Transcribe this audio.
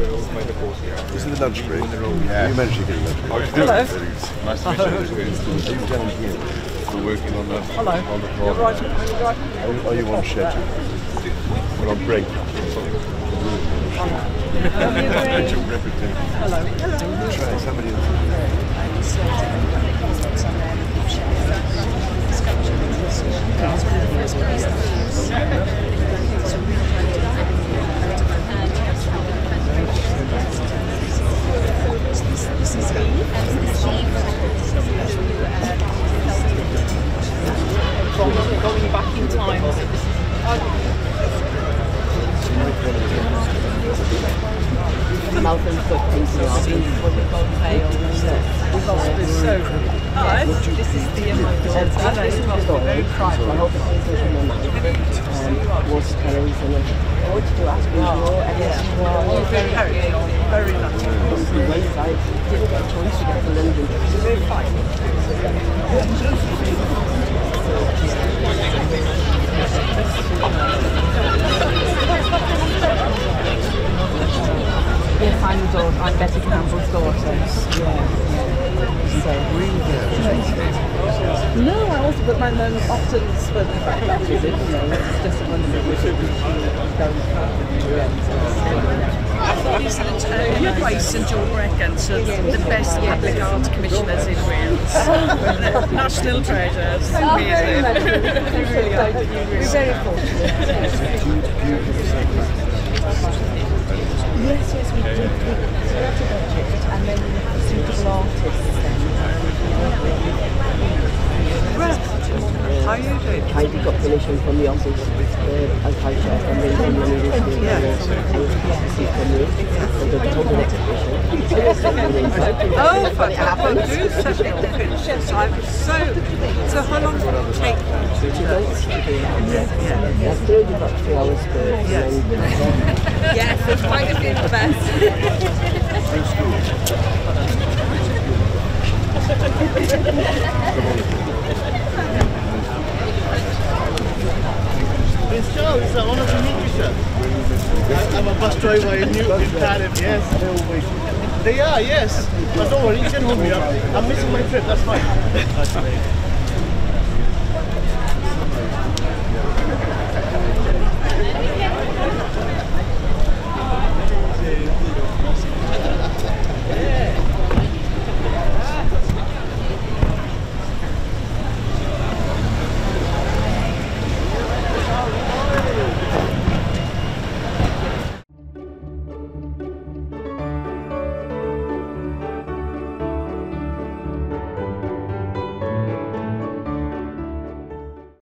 This is the lunch break. Yeah. You managed to get a lunch break. Hello. Nice to meet you. Are you down here? We're working on the Hello. On the You're right. Are you on schedule? We're on break. Hello. Try somebody else. This is going back in time. Mouth and foot pieces off when we go pale. This is the very private. I hope it's easier in my mouth. Watercolors and what to do ask me more. Very character. Very nice. I didn't get a chance to get to London. Very fine. Yes, I'm Betty Campbell's daughter. No, I also, but my mum often spoke about that. It's just a wonderful Your Grace and Joe Breckens are the best public art commissioners in Wales. National treasures. Amazing. We're very fortunate. Yes, we did. We selected a budget and then we had suitable artists. How are you doing? Heidi got permission from the office, as high chef, and then when he was doing the told an exhibition. Oh, fantastic. Do such little pictures. So how long did it take? 2 months to do that. Yeah. I've thrown about 3 hours for it. Yes, it's quite a few the best. Prince Charles, it's an honour to meet you, sir. I'm a bus driver in Cardiff, yes. They are, yes. But don't worry, you can hold me up. I'm missing my trip, that's fine.